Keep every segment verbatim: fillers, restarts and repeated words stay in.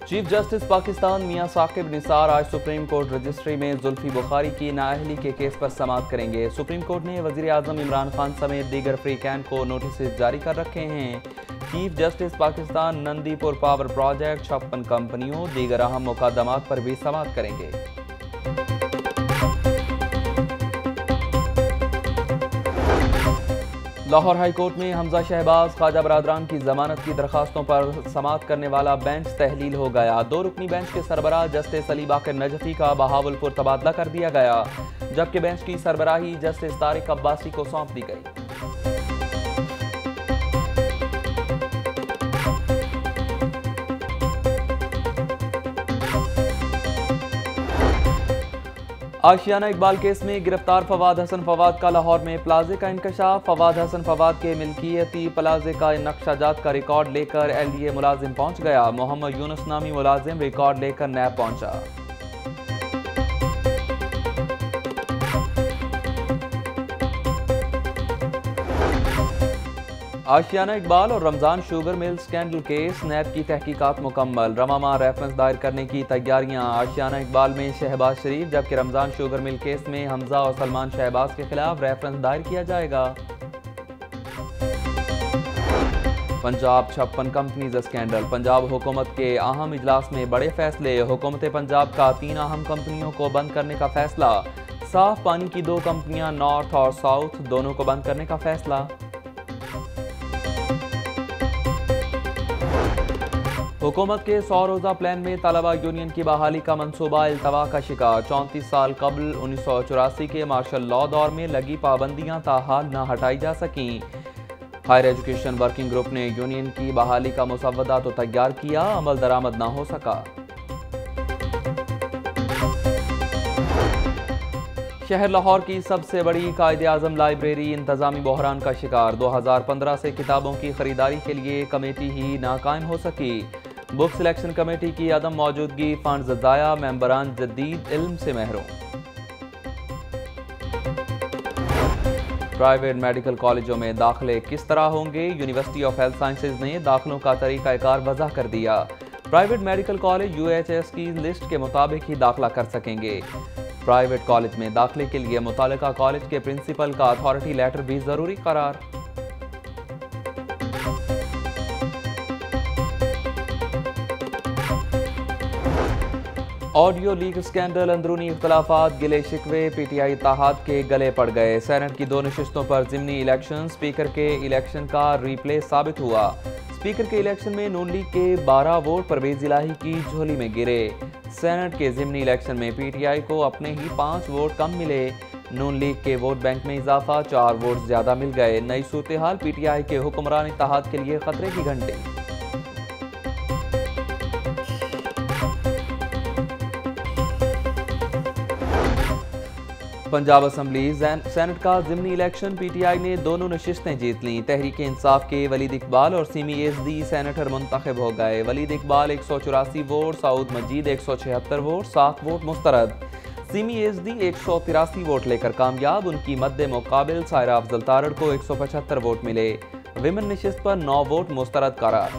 Chief justice Pakistan Mian Saqib Nisar आज supreme court registry में जुल्फी बुखारी की नाअहली के केस पर समाअत करेंगे। सुप्रीम कोर्ट ने वजीर आजम इमरान खान समेत दीगर फ्रीकैन को नोटिस जारी कर रखे हैं। Chief justice Pakistan Nandipur power project, छप्पन कंपनियों, दीगर अहम मुकदमात पर भी समाअत करेंगे। लाहौर हाई कोर्ट में हमजा शहबाज ख्वाजा बरादरान की जमानत की दरखास्तों पर समाअत करने वाला बेंच तहलील हो गया। दो रुकनी बेंच के सरबराह जस्टिस अली बाकर नजफी का बहावलपुर तबादला कर दिया गया, जबकि बेंच की सरबराही जस्टिस तारिक अब्बासी को सौंप दी गई। आशियाना इकबाल केस में गिरफ्तार फवाद हसन फवाद का लाहौर में प्लाजे का इंकशाफ। फवाद हसन फवाद के मिल्कियती प्लाजे का नक्शाजात का रिकॉर्ड लेकर एल डी ए मुलाजिम पहुंच गया। मोहम्मद यूनुस नामी मुलाजिम रिकॉर्ड लेकर नैब पहुंचा। आशियाना इकबाल और Ramzan sugar mill scandal case, NAB की तहकीकात मुकम्मल। रमामा रेफरेंस दायर करने की तैयारियां। आशियाना इकबाल में शहबाज शरीफ, जबकि रमजान शुगर मिल केस में हमजा और सलमान शहबाज के खिलाफ रेफरेंस दायर किया जाएगा। पंजाब छप्पन कंपनीज स्कैंडल। पंजाब हुकूमत के अहम इजलास में बड़े फैसले। हुकूमत पंजाब का तीन अहम कंपनियों को बंद करने का फैसला। साफ पानी की दो कंपनियां नॉर्थ और साउथ दोनों को बंद करने का फैसला। हुकूमत के सौ रोज़ा प्लान में तलबा यूनियन की बहाली का मंसूबा इल्तवा का शिकार। चौंतीस साल कबल उन्नीस सौ चौरासी के मार्शल लॉ दौर में लगी पाबंदियां ताहाल न हटाई जा सकीं। हायर एजुकेशन वर्किंग ग्रुप ने यूनियन की बहाली का मुसव्वदा तो तैयार किया, अमल दरामद न हो सका। शहर लाहौर की सबसे बड़ी कायदे आजम लाइब्रेरी इंतजामी बहरान का शिकार। दो हजार पंद्रह से किताबों की खरीदारी के लिए कमेटी ही नाकायम हो सकी। बुक सिलेक्शन कमेटी की अदम मौजूदगी, फंड्स ज़ाया, मेंबरान जदीद इल्म से महरूम। प्राइवेट मेडिकल कॉलेजों में दाखिले किस तरह होंगे? यूनिवर्सिटी ऑफ हेल्थ साइंसेज ने दाखिलों का तरीक़ाकार वज़ा कर दिया। Private medical college U H S की लिस्ट के मुताबिक ही दाखिला कर सकेंगे। प्राइवेट कॉलेज में दाखिले के लिए मुतालिका कॉलेज के प्रिंसिपल का अथॉरिटी लेटर भी जरूरी करार। ऑडियो लीक स्कैंडल, अंदरूनी इख्तलाफात, गिले शिकवे, पीटीआई इत्तेहाद के गले पड़ गए। सेनेट की दो नशिस्तों पर ज़िमनी इलेक्शन, स्पीकर के इलेक्शन का रीप्ले साबित हुआ। स्पीकर के इलेक्शन में नून लीग के बारह वोट परवेज इलाही की झोली में गिरे। सेनेट के ज़िमनी इलेक्शन में पीटीआई को अपने ही पाँच वोट कम मिले। नून लीग के वोट बैंक में इजाफा, चार वोट ज्यादा मिल गए। नई सूरत हाल, पीटीआई के हुक्मरान इत्तेहाद के लिए खतरे की घंटी। पंजाब असम्बली सेनेट का ज़िमनी इलेक्शन, पीटीआई ने दोनों नशिस्तें जीत लीं। तहरीक इंसाफ के वलीद इकबाल और सीमी एसडी सेनेटर मुंतखब हो गए। वलीद इकबाल एक सौ चौरासी वोट, सऊद मजीद एक सौ छिहत्तर वोट, सात वोट मुस्तरद। सीमी एसडी एक सौ तिरासी वोट लेकर कामयाब। उनकी मद्दे मुकाबिल सायरा अफजल तारड़ को एक सौ पचहत्तर वोट मिले। विमेन नशिस्त पर नौ वोट मुस्तरद करार।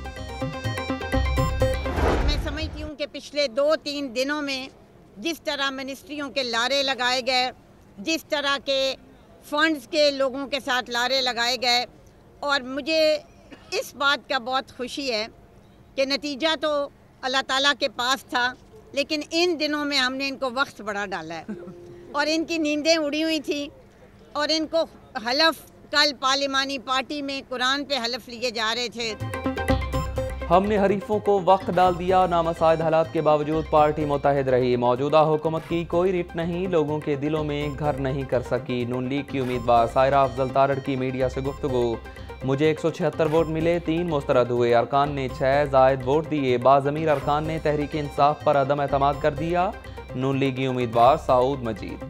मैं समझती हूँ कि पिछले दो तीन दिनों में जिस तरह मिनिस्ट्रियों के लारे लगाए गए, जिस तरह के फंड्स के लोगों के साथ लारे लगाए गए, और मुझे इस बात का बहुत खुशी है कि नतीजा तो अल्लाह ताला के पास था, लेकिन इन दिनों में हमने इनको वक्त बड़ा डाला है और इनकी नींदें उड़ी हुई थी। और इनको हलफ, कल पार्लिमानी पार्टी में कुरान पे हलफ लिए जा रहे थे। हमने हरीफों को वक्त डाल दिया, नामसाइद हालात के बावजूद पार्टी मुतहद रही। मौजूदा हुकूमत की कोई रिट नहीं, लोगों के दिलों में घर नहीं कर सकी। नून लीग की उम्मीदवार सायरा अफजल तारड़ की मीडिया से गुफ्तगू। मुझे एक सौ छिहत्तर वोट मिले, तीन मुस्तरद हुए। अरकान ने छः जायद वोट दिए। बाज़मीर अरकान ने तहरीक इंसाफ पर अदम एतमाद कर दिया। नून लीगी उम्मीदवार सऊद मजीद।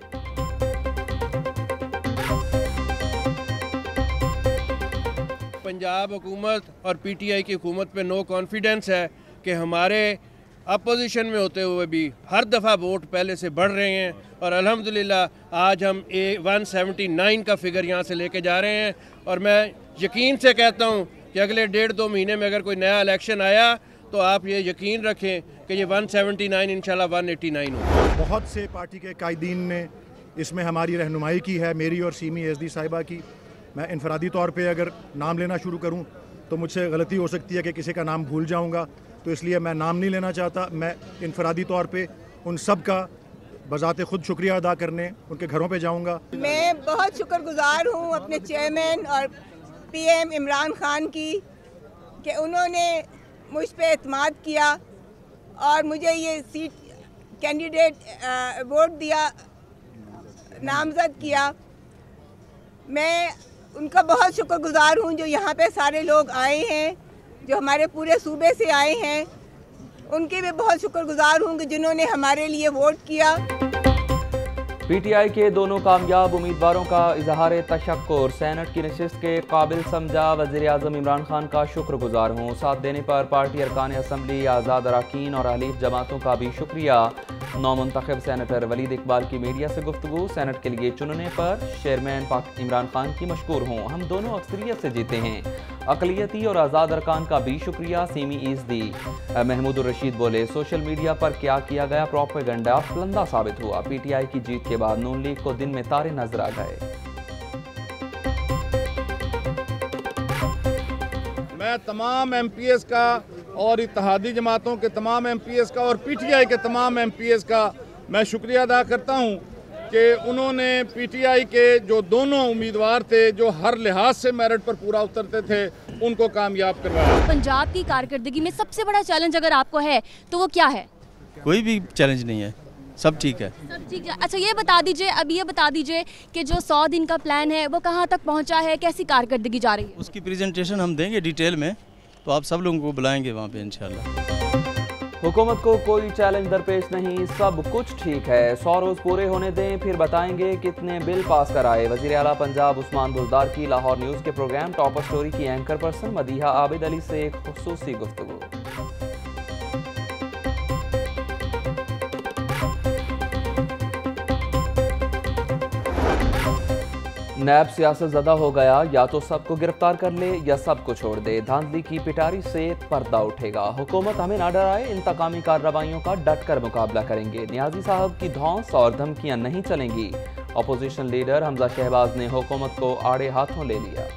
पंजाब हुकूमत और पीटीआई की हुकूमत पे नो कॉन्फिडेंस है कि हमारे अपोजिशन में होते हुए भी हर दफ़ा वोट पहले से बढ़ रहे हैं और अल्हम्दुलिल्लाह आज हम ए वन सेवेंटी नाइन का फिगर यहाँ से लेके जा रहे हैं। और मैं यकीन से कहता हूँ कि अगले डेढ़ दो महीने में अगर कोई नया इलेक्शन आया तो आप ये यकीन रखें कि ये वन सेवेंटी नाइन इंशाल्लाह वन एटी नाइन हो। बहुत से पार्टी के कायदीन ने इसमें हमारी रहनुमाई की है, मेरी और सीमी एसडी साहिबा की। मैं इनफरादी तौर पे अगर नाम लेना शुरू करूं तो मुझसे गलती हो सकती है कि किसी का नाम भूल जाऊंगा, तो इसलिए मैं नाम नहीं लेना चाहता। मैं इनफरादी तौर पे उन सब का बज़ाते खुद शुक्रिया अदा करने उनके घरों पे जाऊंगा। मैं बहुत शुक्रगुजार हूं अपने चेयरमैन और पीएम इमरान खान की कि उन्होंने मुझ पे एतमाद किया और मुझे ये सीट कैंडिडेट वोट दिया, नामज़द किया। मैं उनका बहुत शुक्रगुजार हूँ जो यहाँ पे सारे लोग आए हैं, जो हमारे पूरे सूबे से आए हैं। उनके भी बहुत शुक्रगुजार हूँ कि जिन्होंने हमारे लिए वोट किया। पीटीआई के दोनों कामयाब उम्मीदवारों का इजहार तशक्कुर। सेनेट की नशिस्त के काबिल समझा, वज़ीर आज़म इमरान खान का शुक्रगुजार हूँ। साथ देने पर पार्टी अरकान असम्बली, आज़ाद अरकान और हलीफ जमातों का भी शुक्रिया। नौमुंतखब सेनेटर वलीद इकबाल की मीडिया से गुफ्तगू। सेनेट के लिए चुनने पर चेयरमैन पाक इमरान खान की मशकूर हूँ। हम दोनों अक्सरियत से जीते हैं। अकलियती और आज़ाद अरकान का भी शुक्रिया। सीमी ईज़दी। महमूद रशीद बोले, सोशल मीडिया पर क्या किया गया प्रोपेगेंडा फलंदा साबित हुआ। पीटीआई की जीत के बाद नून लीग को दिन में तारे नजर आ गए। मैं तमाम एम पी एस का और इत्तेहादी जमातों के तमाम एम पी एस का और पी टी आई के तमाम एम पी एस का मैं शुक्रिया अदा करता हूँ कि उन्होंने पी टी आई के जो दोनों उम्मीदवार थे, जो हर लिहाज से मेरिट पर पूरा उतरते थे, उनको कामयाब करवाया। पंजाब की कारकर्दगी में सबसे बड़ा चैलेंज अगर आपको है तो वो क्या है? कोई भी चैलेंज नहीं है, सब ठीक है। सब ठीक है। अच्छा ये बता दीजिए, अब ये बता दीजिए कि जो सौ दिन का प्लान है वो कहाँ तक पहुँचा है, कैसी कारकर्दगी जा रही है? उसकी प्रेजेंटेशन हम देंगे डिटेल में, तो आप सब लोगों को बुलाएंगे वहाँ पे इंशाल्लाह। हुकूमत को कोई चैलेंज दरपेश नहीं, सब कुछ ठीक है। सौ रोज पूरे होने दें, फिर बताएंगे कितने बिल पास कराए। वज़ीर आला पंजाब उस्मान बुज़दार की लाहौर न्यूज़ के प्रोग्राम टॉप स्टोरी की एंकर पर्सन मदीहा आबिद अली से एक खुसूसी गुफ्तगू। नैब सियासत ज़दा हो गया, या तो सबको गिरफ्तार कर ले या सबको छोड़ दे। धांधली की पिटारी से पर्दा उठेगा। हुकूमत हमें ना डराए, इंतकामी कार्रवाइयों का डट कर मुकाबला करेंगे। नियाजी साहब की धौंस और धमकियां नहीं चलेंगी। अपोजिशन लीडर हमजा शहबाज ने हुकूमत को आड़े हाथों ले लिया।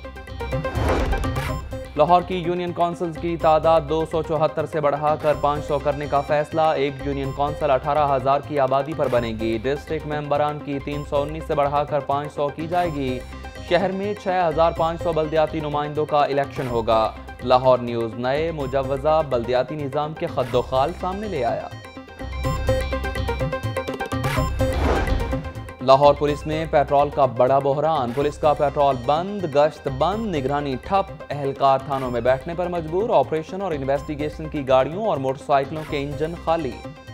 लाहौर की यूनियन काउंसिल्स की तादाद दो सौ चौहत्तर से बढ़ाकर पाँच सौ करने का फैसला। एक यूनियन काउंसिल अठारह हजार की आबादी पर बनेगी। डिस्ट्रिक्ट मेंबरान की तीन सौ उन्नीस से बढ़ाकर पाँच सौ की जाएगी। शहर में छः हजार पाँच सौ बल्दियाती नुमाइंदों का इलेक्शन होगा। लाहौर न्यूज़ नए मुजव्वज़ा बल्दियाती निज़ाम के खद्दोखाल सामने ले आया। लाहौर पुलिस में पेट्रोल का बड़ा बहरान। पुलिस का पेट्रोल बंद, गश्त बंद, निगरानी ठप, एहलकार थानों में बैठने पर मजबूर। ऑपरेशन और इन्वेस्टिगेशन की गाड़ियों और मोटरसाइकिलों के इंजन खाली।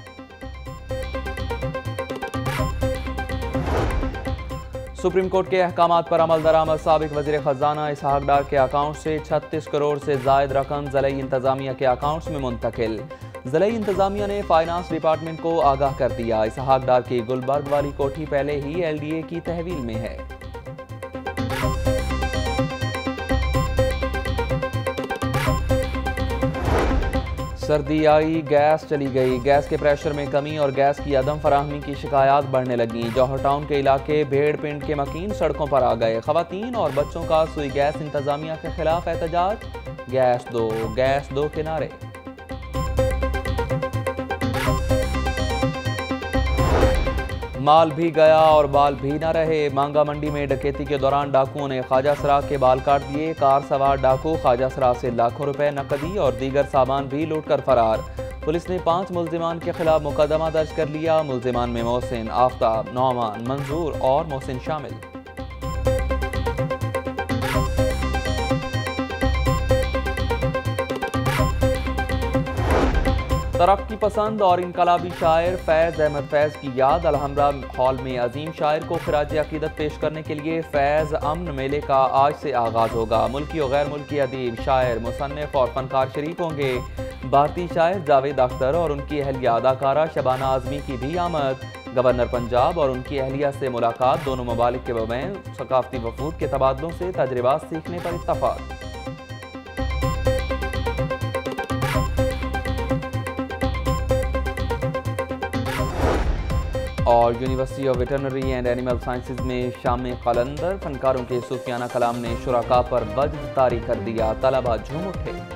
सुप्रीम कोर्ट के अहकामात पर अमल दरामद। साबिक वजीर खजाना इसहाक डार के अकाउंट से छत्तीस करोड़ से जायद रकम ज़िला इंतजामिया के अकाउंट्स में मुंतकिल। ज़िला इंतजामिया ने फाइनेंस डिपार्टमेंट को आगाह कर दिया। इसहाक डार की गुलबर्ग वाली कोठी पहले ही एल डी ए की तहवील में है। सर्दी आई, गैस चली गई। गैस के प्रेशर में कमी और गैस की अदम फराहमी की शिकायत बढ़ने लगी। जौहर टाउन के इलाके भेड़ पिंड के मकीन सड़कों पर आ गए। खवातीन और बच्चों का सुई गैस इंतजामिया के खिलाफ एहतजाज। गैस दो, गैस दो के नारे। माल भी गया और बाल भी न रहे। मांगा मंडी में डकैती के दौरान डाकुओं ने ख्वाजा सरा के बाल काट दिए। कार सवार डाकू ख्वाजा सरा से लाखों रुपए नकदी और दीगर सामान भी लूट कर फरार। पुलिस ने पांच मुल्जिमान के खिलाफ मुकदमा दर्ज कर लिया। मुल्जिमान में मोहसिन, आफ्ताब, नौमान, मंजूर और मोहसिन शामिल। तरक्की पसंद और इनकलाबी शायर फैज़ अहमद फैज़ की याद। अलहम्रा हॉल में अजीम शायर को खिराज अकीदत पेश करने के लिए फैज़ अमन मेले का आज से आगाज़ होगा। मुल्की और गैर मुल्की अदीब, शायर, मुसन्निफ और फनकार शरीक होंगे। भारतीय शायर जावेद अख्तर और उनकी अहलिया अदाकारा शबाना आज़मी की भी आमद। गवर्नर पंजाब और उनकी अहलिया से मुलाकात। दोनों ममालिक के बबैन सकाफती वफूद के तबादलों से तजर्बात सीखने पर इत्तफाक। और university of veterinary and animal sciences में शाम कलंदर, फनकारों के सूफियाना कलाम ने शुराका पर वजद तारी कर दिया, तलबा झूम उठे।